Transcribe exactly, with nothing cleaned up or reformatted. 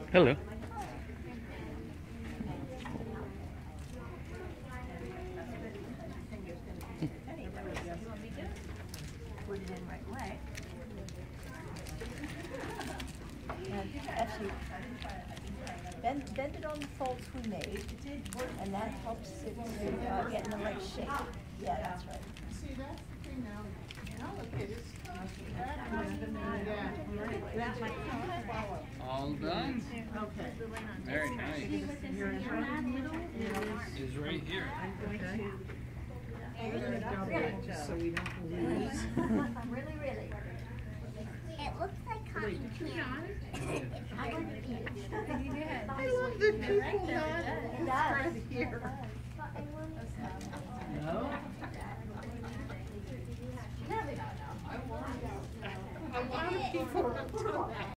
Hello. Put it in right way. And actually, bend, bend it on the folds we made, and that helps it to uh, get in the right shape. Yeah, that's right. See, that's the thing now. Now look at it. All done? Okay. Very nice. Is right here. So we don't lose. Really, really. It looks like cotton candy. I want to eat. I love the people that It does. here. No? I want people.